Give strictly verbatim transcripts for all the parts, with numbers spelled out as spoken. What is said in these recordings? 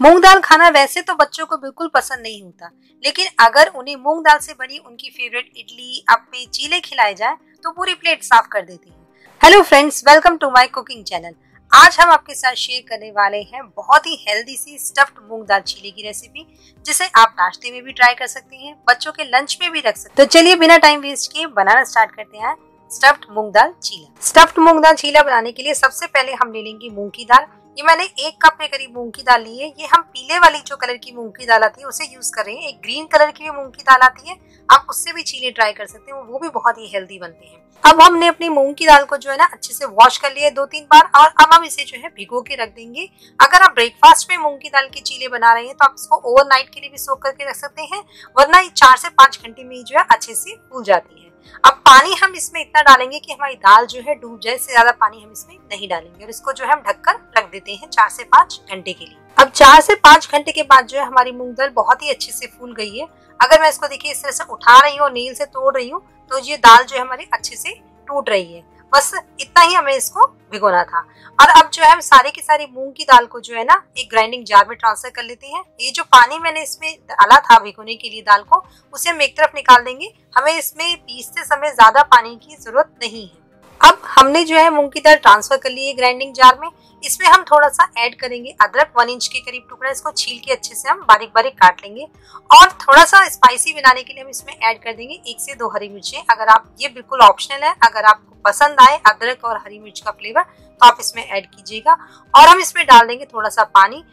मूंग दाल खाना वैसे तो बच्चों को बिल्कुल पसंद नहीं होता, लेकिन अगर उन्हें मूंग दाल से बनी उनकी फेवरेट इडली, अप्पे, चीले खिलाए जाए तो पूरी प्लेट साफ कर देती है। Hello friends, welcome to my cooking channel. आज हम आपके साथ शेयर करने वाले हैं बहुत ही हेल्दी सी स्टफ्ड मूंग दाल चीले की रेसिपी, जिसे आप नाश्ते में भी ट्राई कर सकती हैं, बच्चों के लंच में भी रख सकते हैं। तो चलिए बिना टाइम वेस्ट किए बनाना स्टार्ट करते हैं स्टफ्ड मूंग दाल चीला। स्टफ्ड मूंग दाल चीला बनाने के लिए सबसे पहले हम ले लेंगे मूंग की दाल। ये मैंने एक कप के करीब मूंग की दाल ली है। ये हम पीले वाली जो कलर की मूंग की दाल आती है उसे यूज कर रहे हैं। एक ग्रीन कलर की भी मूंग की दाल आती है, आप उससे भी चीले ट्राई कर सकते हैं, वो भी बहुत ही हेल्दी बनते हैं। अब हमने अपनी मूंग की दाल को जो है ना अच्छे से वॉश कर लिया है दो तीन बार, और अब हम इसे जो है भिगो के रख देंगे। अगर आप ब्रेकफास्ट में मूंग की दाल के चीले बना रहे हैं तो आप इसको ओवरनाइट के लिए भी सोक करके रख सकते हैं, वरना ये चार से पांच घंटे में जो है अच्छे से फूल जाती है। अब पानी हम इसमें इतना डालेंगे कि हमारी दाल जो है डूब जाए, इससे ज्यादा पानी हम इसमें नहीं डालेंगे, और इसको जो है हम ढककर रख देते हैं चार से पांच घंटे के लिए। अब चार से पांच घंटे के बाद जो है हमारी मूंग दाल बहुत ही अच्छे से फूल गई है। अगर मैं इसको देखिए इस तरह से उठा रही हूँ और नील से तोड़ रही हूँ तो ये दाल जो है हमारी अच्छे से टूट रही है। बस इतना ही हमें इसको भिगोना था। और अब जो है हम सारी की सारी मूंग की दाल को जो है ना एक ग्राइंडिंग जार में ट्रांसफर कर लेते हैं। ये जो पानी मैंने इसमें डाला था भिगोने के लिए दाल को, उसे हम एक तरफ निकाल देंगे। हमें इसमें पीसते समय ज्यादा पानी की जरूरत नहीं है। अब हमने जो है मूंग की दाल ट्रांसफर कर ली है ग्राइंडिंग जार में। इसमें हम थोड़ा सा ऐड करेंगे अदरक, वन इंच के करीब टुकड़ा, इसको छील के अच्छे से हम बारीक बारीक काट लेंगे। और थोड़ा सा स्पाइसी बनाने के लिए हम इसमें ऐड कर देंगे एक से दो हरी मिर्चें। अगर आप, ये बिल्कुल ऑप्शनल है, अगर आपको पसंद आए अदरक और हरी मिर्च का फ्लेवर तो आप इसमें ऐड कीजिएगा। और हम इसमें डाल देंगे थोड़ा सा पानी।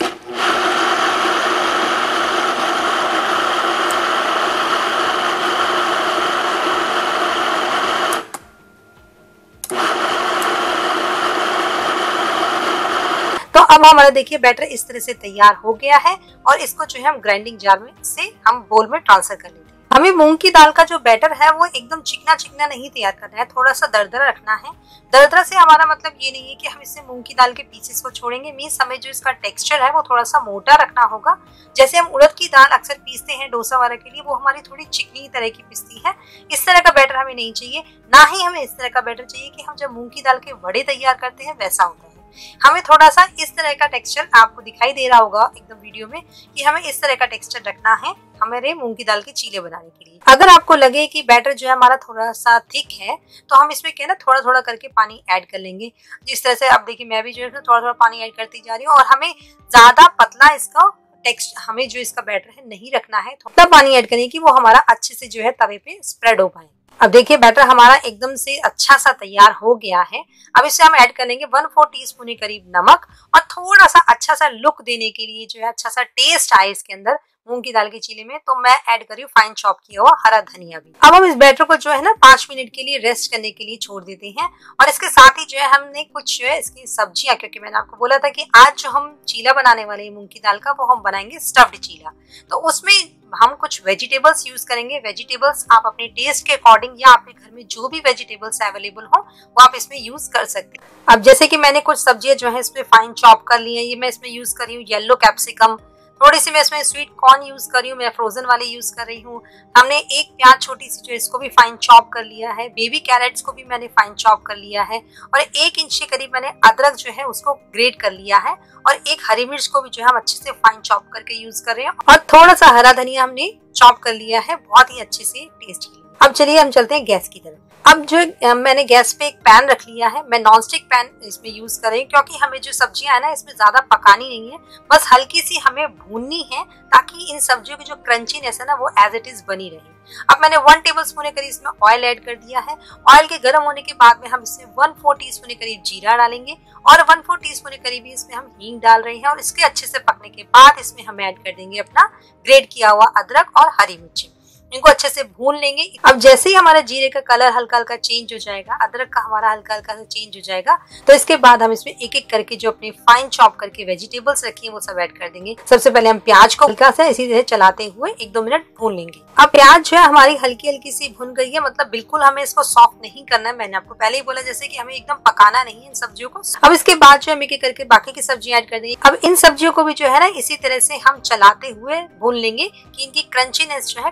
तो अब हमारा देखिए बैटर इस तरह से तैयार हो गया है, और इसको जो है हम ग्राइंडिंग जार में से हम बोल में ट्रांसफर कर लेते हैं। हमें मूंग की दाल का जो बैटर है वो एकदम चिकना चिकना नहीं तैयार करना है, थोड़ा सा दरदरा रखना है। दरदरा से हमारा मतलब ये नहीं है कि हम इससे मूंग की दाल के पीसेस को छोड़ेंगे, मीन्स हमें जो इसका टेक्सचर है वो थोड़ा सा मोटा रखना होगा। जैसे हम उड़द की दाल अक्सर पीसते हैं डोसा वगैरह के लिए, वो हमारी थोड़ी चिकनी तरह की पिसती है। इस तरह का बैटर हमें नहीं चाहिए, ना ही हमें इस तरह का बैटर चाहिए कि हम जब मूंग की दाल के वड़े तैयार करते हैं वैसा होता है। हमें थोड़ा सा इस तरह का टेक्सचर, आपको दिखाई दे रहा होगा एकदम वीडियो में कि हमें इस तरह का टेक्सचर रखना है हमारे मूंग की दाल के चीले बनाने के लिए। अगर आपको लगे कि बैटर जो है हमारा थोड़ा सा थिक है तो हम इसमें क्या है ना थोड़ा थोड़ा करके पानी ऐड कर लेंगे। जिस तरह से अब देखिए मैं भी जो है थोड़ा थोड़ा पानी ऐड करती जा रही हूँ, और हमें ज्यादा पतला इसका टेक्स्ट हमें जो इसका बैटर है नहीं रखना है। थोड़ा पानी ऐड करें कि वो हमारा अच्छे से जो है तवे पे स्प्रेड हो पाए। अब देखिए बैटर हमारा एकदम से अच्छा सा तैयार हो गया है। अब इससे हम ऐड करेंगे वन फोर टीस्पून के करीब नमक, और थोड़ा सा अच्छा सा लुक देने के लिए जो है अच्छा सा टेस्ट आए इसके अंदर मूंग की दाल के चीले में, तो मैं ऐड कर रही हूँ फाइन चॉप किया हुआ हरा धनिया भी। अब हम इस बैटर को जो है ना पांच मिनट के लिए रेस्ट करने के लिए छोड़ देते हैं। और इसके साथ ही जो है हमने कुछ जो है इसकी सब्जियां, क्योंकि मैंने आपको बोला था कि आज जो हम चीला बनाने वाले हैं मूंग की दाल का, वो हम बनाएंगे स्टफ्ड चीला। तो उसमें हम कुछ वेजिटेबल्स यूज करेंगे। वेजिटेबल्स आप अपने टेस्ट के अकॉर्डिंग या आपके घर में जो भी वेजिटेबल्स अवेलेबल हो वो आप इसमें यूज कर सकते हैं। अब जैसे कि मैंने कुछ सब्जियां जो है इसमें फाइन चॉप कर ली है। ये मैं इसमें यूज कर रही हूँ येलो कैप्सिकम, थोड़ी सी मैं इसमें स्वीट कॉर्न यूज कर रही हूँ, मैं फ्रोजन वाले यूज कर रही हूँ। हमने एक प्याज छोटी सी जो इसको भी फाइन चॉप कर लिया है। बेबी कैरेट्स को भी मैंने फाइन चॉप कर लिया है, और एक इंच के करीब मैंने अदरक जो है उसको ग्रेट कर लिया है, और एक हरी मिर्च को भी जो है हम अच्छे से फाइन चॉप करके यूज कर रहे हैं, और थोड़ा सा हरा धनिया हमने चॉप कर लिया है बहुत ही अच्छे से टेस्ट के लिए। अब चलिए हम चलते हैं गैस की तरफ। अब जो मैंने गैस पे एक पैन रख लिया है, मैं नॉनस्टिक पैन इसमें यूज कर रही हूँ, क्योंकि हमें जो सब्जियां है ना इसमें ज्यादा पकानी नहीं है, बस हल्की सी हमें भूननी है, ताकि इन सब्जियों की जो क्रंचीनेस है ना वो एज इट इज बनी रहे। अब मैंने वन टेबल स्पून के करीब इसमें ऑयल ऐड कर दिया है। ऑयल के गर्म होने के बाद में हम इसमें वन फोर टी स्पून के करीब जीरा डालेंगे, और वन फोर टी स्पून के करीब इसमें हम हींग डाल रहे हैं। और इसके अच्छे से पकने के बाद इसमें हम ऐड कर देंगे अपना ग्रेट किया हुआ अदरक और हरी मिर्ची। इनको अच्छे से भून लेंगे। अब जैसे ही हमारा जीरे का कलर हल्का हल्का चेंज हो जाएगा, अदरक का हमारा हल्का हल्का सा चेंज हो जाएगा, तो इसके बाद हम इसमें एक एक करके जो अपने फाइन चॉप करके वेजिटेबल्स रखी है वो सब ऐड कर देंगे। सबसे पहले हम प्याज को हल्का सा इसी तरह चलाते हुए एक दो मिनट भून लेंगे। अब प्याज जो है हमारी हल्की हल्की सी भुन गई है, मतलब बिल्कुल हमें इसको सॉफ्ट नहीं करना है। मैंने आपको पहले ही बोला जैसे कि हमें एकदम पकाना नहीं है इन सब्जियों को। अब इसके बाद जो हम एक एक करके बाकी की सब्जियां ऐड कर देंगे। अब इन सब्जियों को भी जो है ना इसी तरह से हम चलाते हुए भून लेंगे कि इनकी क्रंचीनेस जो है खत्म ना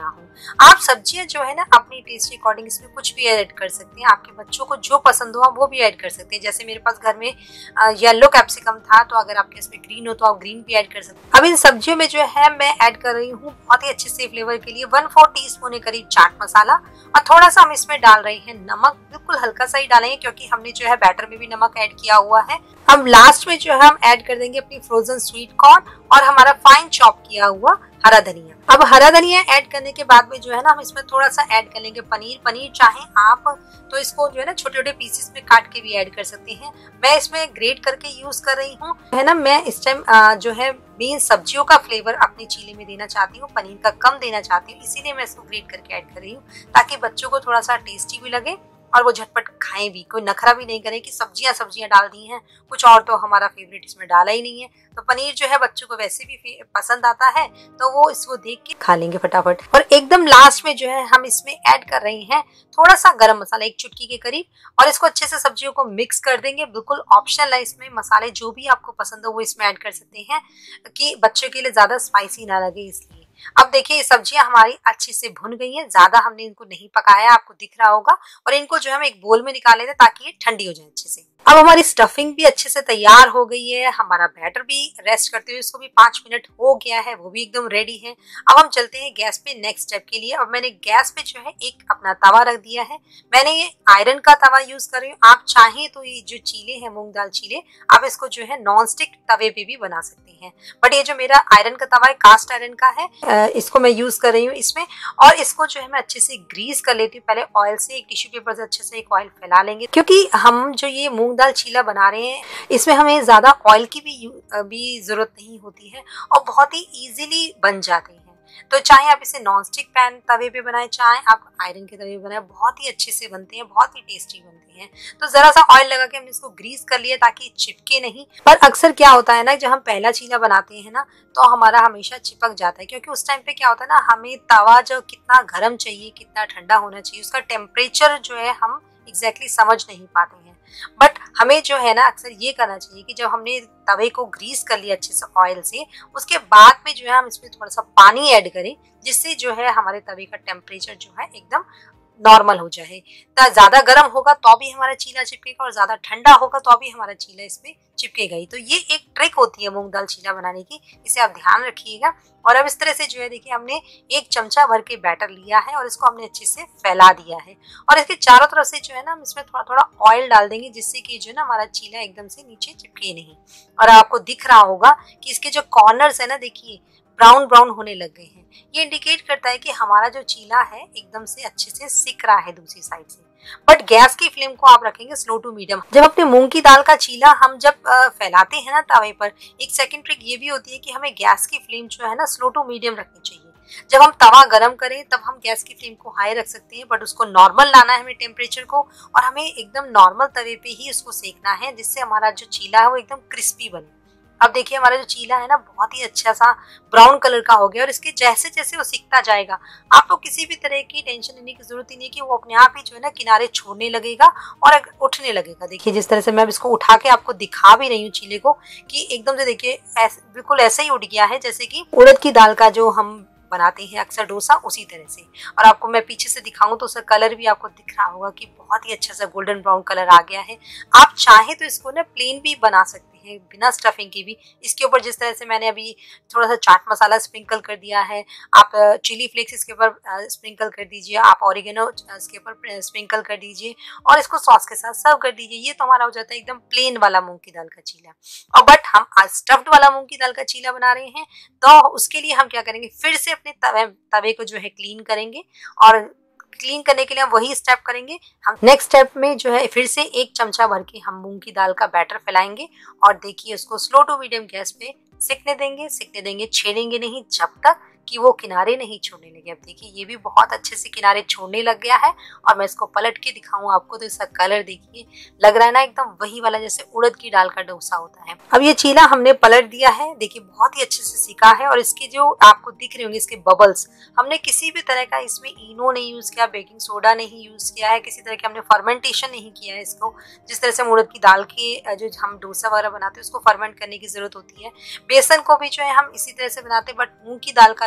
ना हो। आप सब्जियां जो है ना अपनी टेस्ट के अकॉर्डिंग इसमें कुछ भी ऐड कर सकते हैं, आपके बच्चों को जो पसंद हो आप वो भी ऐड कर सकते हैं। जैसे मेरे पास घर में येलो कैप्सिकम था, तो अगर आपके इसमें ग्रीन हो तो आप ग्रीन भी ऐड कर सकते हैं। अब इन सब्जियों में जो है मैं ऐड कर रही हूँ बहुत ही अच्छे से फ्लेवर के लिए वन फोर टी स्पून के करीब चाट मसाला, और थोड़ा सा हम इसमें डाल रहे हैं नमक, बिल्कुल हल्का सा ही डालेंगे क्योंकि हमने जो है बैटर में भी नमक ऐड किया हुआ है। अब लास्ट में जो है हम ऐड कर देंगे अपनी फ्रोजन स्वीट कॉर्न और हमारा फाइन चॉप किया हुआ हरा धनिया। अब हरा धनिया ऐड करने के बाद में जो है ना हम इसमें थोड़ा सा ऐड कर लेंगे पनीर। पनीर चाहे आप तो इसको जो है ना छोटे छोटे पीसेस में काट के भी ऐड कर सकते हैं, मैं इसमें ग्रेट करके यूज कर रही हूँ है ना। मैं इस टाइम जो है मेन सब्जियों का फ्लेवर अपने चीले में देना चाहती हूँ, पनीर का कम देना चाहती हूँ, इसीलिए मैं इसको ग्रेट करके ऐड कर रही हूँ ताकि बच्चों को थोड़ा सा टेस्टी भी लगे और वो झटपट खाएं भी, कोई नखरा भी नहीं करें कि सब्जियां सब्जियां डाल दी हैं, कुछ और तो हमारा फेवरेट इसमें डाला ही नहीं है। तो पनीर जो है बच्चों को वैसे भी पसंद आता है तो वो इसको देख के खा लेंगे फटाफट। और एकदम लास्ट में जो है हम इसमें ऐड कर रहे हैं थोड़ा सा गरम मसाला, एक चुटकी के करीब, और इसको अच्छे से सब्जियों को मिक्स कर देंगे। बिल्कुल ऑप्शनल है, इसमें मसाले जो भी आपको पसंद हो वो इसमें ऐड कर सकते हैं कि बच्चों के लिए ज्यादा स्पाइसी ना लगे इसलिए। अब देखिए ये सब्जियां हमारी अच्छे से भुन गई हैं, ज्यादा हमने इनको नहीं पकाया, आपको दिख रहा होगा। और इनको जो हम एक बोल में निकाल लेते ताकि ये ठंडी हो जाए अच्छे से। अब हमारी स्टफिंग भी अच्छे से तैयार हो गई है, हमारा बैटर भी रेस्ट करते हुए इसको भी पांच मिनट हो गया है, वो भी एकदम रेडी है। अब हम चलते हैं गैस पे नेक्स्ट स्टेप के लिए। अब मैंने गैस पे जो है एक अपना तवा रख दिया है, मैंने ये आयरन का तवा यूज कर रही हूँ। आप चाहें तो ये जो चीले हैं मूंग दाल चीले, आप इसको जो है नॉन स्टिक तवे पे भी बना सकते हैं, बट ये जो मेरा आयरन का तवा है कास्ट आयरन का है, इसको मैं यूज कर रही हूँ इसमें। और इसको जो है मैं अच्छे से ग्रीस कर लेती हूँ पहले ऑयल से, एक टिश्यू पेपर से अच्छे से एक ऑयल फैला लेंगे, क्योंकि हम जो ये मूंग दाल चीला बना रहे हैं इसमें हमें ज्यादा ऑयल की भी भी जरूरत नहीं होती है और बहुत ही इजीली बन जाते हैं। तो चाहे आप इसे नॉन स्टिक पैन तवे पे बनाएं, चाहे आप आयरन के तवे पे बनाएं, बहुत ही अच्छे से बनते हैं, बहुत ही टेस्टी बनते हैं। तो जरा सा ऑयल लगा के हमने इसको ग्रीस कर लिया ताकि चिपके नहीं। पर अक्सर क्या होता है ना, जब हम पहला चीला बनाते हैं ना तो हमारा हमेशा चिपक जाता है, क्योंकि उस टाइम पे क्या होता है ना, हमें तवा जो कितना गर्म चाहिए, कितना ठंडा होना चाहिए, उसका टेम्परेचर जो है हम एग्जैक्टली समझ नहीं पाते हैं। बट हमें जो है ना अक्सर ये करना चाहिए कि जब हमने तवे को ग्रीस कर लिया अच्छे से ऑयल से, उसके बाद में जो है हम इसमें थोड़ा सा पानी ऐड करें, जिससे जो है हमारे तवे का टेम्परेचर जो है एकदम नॉर्मल हो जाए। तो ज्यादा गर्म होगा तो भी हमारा चीला चिपकेगा और ज्यादा ठंडा होगा तो भी हमारा चीला इसमें चिपकेगा ही। तो ये एक ट्रिक होती है मूंग दाल चीला बनाने की, इसे आप ध्यान रखिएगा। और अब इस तरह से जो है देखिए हमने एक चमचा भर के बैटर लिया है और इसको हमने अच्छे से फैला दिया है, और इसके चारों तरफ से जो है ना हम इसमें थोड़ा थोड़ा ऑयल डाल देंगे, जिससे कि जो है ना हमारा चीला एकदम से नीचे चिपके नहीं। और आपको दिख रहा होगा कि इसके जो कॉर्नर्स है ना, देखिए ब्राउन ब्राउन होने लग गए हैं, ये इंडिकेट करता है कि हमारा जो चीला है एकदम से अच्छे से सिक रहा है दूसरी साइड से। बट गैस की फ्लेम को आप रखेंगे स्लो टू मीडियम। जब अपने मूंग की दाल का चीला हम जब फैलाते हैं ना तवे पर, एक सेकंड ट्रिक ये भी होती है कि हमें गैस की फ्लेम जो है ना स्लो टू मीडियम रखनी चाहिए। जब हम तवा गरम करें तब हम गैस की फ्लेम को हाई रख सकते हैं, बट उसको नॉर्मल लाना है हमें टेम्परेचर को, और हमें एकदम नॉर्मल तवे पे ही उसको सेकना है, जिससे हमारा जो चीला है वो एकदम क्रिस्पी बने। अब देखिए हमारा जो चीला है ना बहुत ही अच्छा सा ब्राउन कलर का हो गया, और इसके जैसे जैसे वो सिकता जाएगा आपको किसी भी तरह की टेंशन लेने की जरूरत ही नहीं है कि वो अपने आप ही जो है ना किनारे छोड़ने लगेगा और उठने लगेगा। देखिए जिस तरह से मैं इसको उठा के आपको दिखा भी रही हूँ चीले को, कि एकदम से देखिए बिल्कुल ऐसे ही उठ गया है जैसे कि उड़द की दाल का जो हम बनाते हैं अक्सर डोसा, उसी तरह से। और आपको मैं पीछे से दिखाऊं तो उसका कलर भी आपको दिख रहा होगा कि बहुत ही अच्छा सा गोल्डन ब्राउन कलर आ गया है। आप चाहे तो इसको ना प्लेन भी बना सकते हैं बिना स्टफिंग के भी। इसके ऊपर जिस तरह से मैंने अभी थोड़ा सा चाट मसाला स्प्रिंकल कर दिया है, आप चिली फ्लेक्स इसके ऊपर स्प्रिंकल कर दीजिए, आप ऑरिगेनो इसके ऊपर स्प्रिंकल कर दीजिए और इसको सॉस के साथ सर्व कर दीजिए। ये तो हमारा हो जाता है एकदम प्लेन वाला मूंग की दाल का चीला। और बट हम आज स्टफ्ड वाला मूंग की दाल का चीला बना रहे हैं, तो उसके लिए हम क्या करेंगे, फिर से अपने तवे तवे को जो है क्लीन करेंगे, और क्लीन करने के लिए हम वही स्टेप करेंगे। हम नेक्स्ट स्टेप में जो है फिर से एक चमचा भर के हम मूंग की दाल का बैटर फैलाएंगे, और देखिए उसको स्लो टू मीडियम गैस पे सिकने देंगे सिकने देंगे छेड़ेंगे नहीं जब तक कि वो किनारे नहीं छोड़ने लगे। अब देखिए ये भी बहुत अच्छे से किनारे छोड़ने लग गया है, और मैं इसको पलट के दिखाऊं आपको तो इसका कलर देखिए, लग रहा है ना एकदम वही वाला जैसे उड़द की दाल का डोसा होता है। अब ये चीला हमने पलट दिया है, देखिए बहुत ही अच्छे से सिका है, और इसके जो आपको दिख रहे होंगे इसके बबल्स, हमने किसी भी तरह का इसमें इनो नहीं यूज किया, बेकिंग सोडा नहीं यूज किया है, किसी तरह के हमने फर्मेंटेशन नहीं किया है इसको। जिस तरह से उड़द की दाल के जो हम डोसा वगैरह बनाते हैं उसको फर्मेंट करने की जरूरत होती है, बेसन को भी जो है हम इसी तरह से बनाते हैं, बट मूंग की दाल का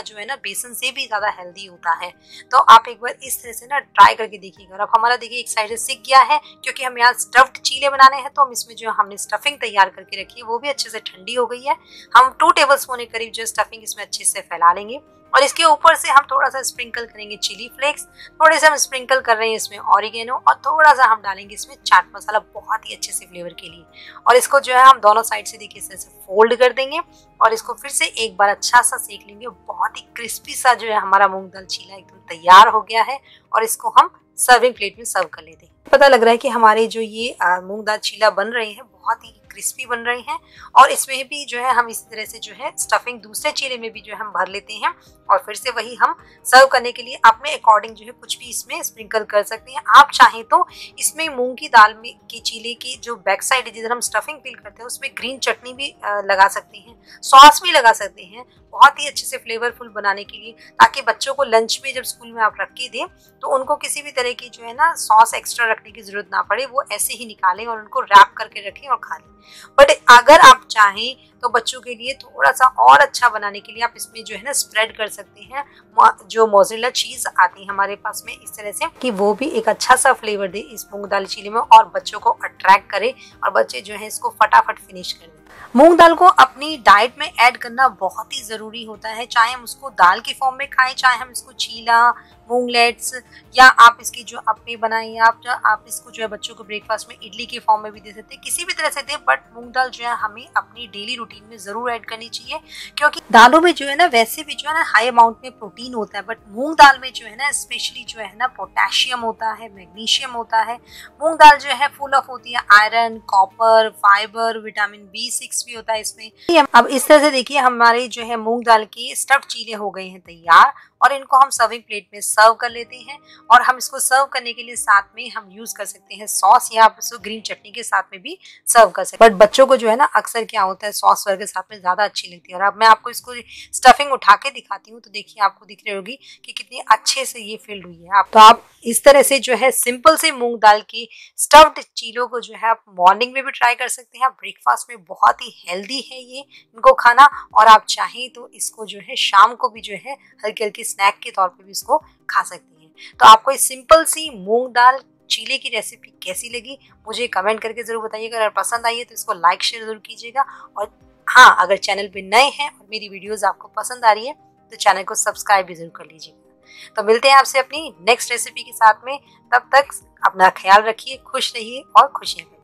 जो है ना बेसन से भी ज्यादा हेल्दी होता है। तो आप एक बार इस तरह से ना ट्राई करके देखिएगा। अब हमारा देखिए एक साइड से सिक गया है, क्योंकि हम यहाँ स्टफ्ड चीले बनाने हैं, तो हम इसमें जो हमने स्टफिंग तैयार करके रखी है वो भी अच्छे से ठंडी हो गई है। हम टू टेबल स्पून के करीब जो स्टफिंग इसमें अच्छे से फैला लेंगे और इसके ऊपर से हम थोड़ा सा स्प्रिंकल करेंगे चिली फ्लेक्स, थोड़े से हम स्प्रिंकल कर रहे हैं इसमें ऑरिगेनो और थोड़ा सा हम डालेंगे इसमें चाट मसाला बहुत ही अच्छे से फ्लेवर के लिए। और इसको जो है हम दोनों साइड से देखिए इस तरह से फोल्ड कर देंगे और इसको फिर से एक बार अच्छा सा सेक लेंगे। बहुत ही क्रिस्पी सा जो है हमारा मूंग दाल चीला एकदम तैयार हो गया है और इसको हम सर्विंग प्लेट में सर्व कर लेते हैं। पता लग रहा है कि हमारे जो ये मूंग दाल चीला बन रहे हैं बहुत ही क्रिस्पी बन रहे हैं और इसमें भी जो है हम इसी तरह से जो है स्टफिंग दूसरे चीले में भी जो है हम भर लेते हैं और फिर से वही हम सर्व करने के लिए अपने अकॉर्डिंग जो है कुछ भी इसमें स्प्रिंकल कर सकते हैं। आप चाहें तो इसमें मूंग की दाल में की चीले की जो बैक साइड है जिधर हम स्टफिंग फिल करते हैं उसमें ग्रीन चटनी भी लगा सकते हैं, सॉस भी लगा सकते हैं, बहुत ही अच्छे से फ्लेवरफुल बनाने के लिए, ताकि बच्चों को लंच में जब स्कूल में आप रख के दें तो उनको किसी भी तरह की जो है ना सॉस एक्स्ट्रा रखने की जरूरत ना पड़े, वो ऐसे ही निकालें और उनको रैप करके रखें और खा लें। बट अगर आप चाहें तो बच्चों के लिए थोड़ा सा और अच्छा बनाने के लिए आप इसमें जो है ना स्प्रेड कर सकते हैं जो मोज़रेला चीज आती है हमारे पास में इस तरह से, कि वो भी एक अच्छा सा फ्लेवर दे इस मूंग दाल चीले में और बच्चों को अट्रैक्ट करे और बच्चे जो है इसको फटाफट फिनिश कर दें। मूंग दाल को अपनी डाइट में ऐड करना बहुत ही ज़रूरी होता है, चाहे हम उसको दाल के फॉर्म में खाएं, चाहे हम इसको चीला, मूंगलेट्स या आप इसकी जो अपने बनाएं, आप जो आप इसको जो है बच्चों को ब्रेकफास्ट में इडली के फॉर्म में भी दे सकते हैं, किसी भी तरह से दे। बट मूंग दाल जो है हमें अपनी डेली रूटीन में ज़रूर ऐड करनी चाहिए, क्योंकि दालों में जो है ना वैसे भी जो है ना हाई अमाउंट में प्रोटीन होता है, बट मूंग दाल में जो है ना स्पेशली जो है ना पोटेशियम होता है, मैग्नीशियम होता है। मूंग दाल जो है फुल ऑफ होती है iron, copper, fibre, vitamin B six भी होता है इसमें। अब इस तरह से देखिए हमारे जो है मूंग दाल के स्टफ्ड चीले हो गए हैं तैयार और इनको हम सर्विंग प्लेट में सर्व कर लेते हैं। और हम इसको सर्व करने के लिए साथ में हम यूज कर सकते हैं सॉस या आप इसको ग्रीन चटनी के साथ में भी सर्व कर सकते हैं। बट बच्चों को जो है ना अक्सर क्या होता है सॉस वगैरह के साथ में ज्यादा अच्छी लगती है। और अब मैं आपको इसको स्टफिंग उठा के दिखाती हूँ तो देखिए आपको दिख रही होगी कि कितनी अच्छे से ये फिल्ड हुई है। आप तो आप इस तरह से जो है सिंपल से मूंग दाल की स्टफ्ड चीलों को जो है आप मॉर्निंग में भी ट्राई कर सकते हैं। ब्रेकफास्ट में बहुत ही हेल्दी है ये इनको खाना, और आप चाहें तो इसको जो है शाम को भी जो है हल्की हल्की स्नैक के तौर पे भी इसको खा सकते हैं। तो आपको इस सिंपल सी मूंग दाल चीले की रेसिपी कैसी लगी मुझे कमेंट करके जरूर बताइएगा। अगर पसंद आई है तो इसको लाइक शेयर जरूर कीजिएगा। और हाँ, अगर चैनल पे नए हैं और मेरी वीडियोस आपको पसंद आ रही है तो चैनल को सब्सक्राइब भी जरूर कर लीजिएगा। तो मिलते हैं आपसे अपनी नेक्स्ट रेसिपी के साथ में, तब तक अपना ख्याल रखिए, खुश रहिए और खुशियां।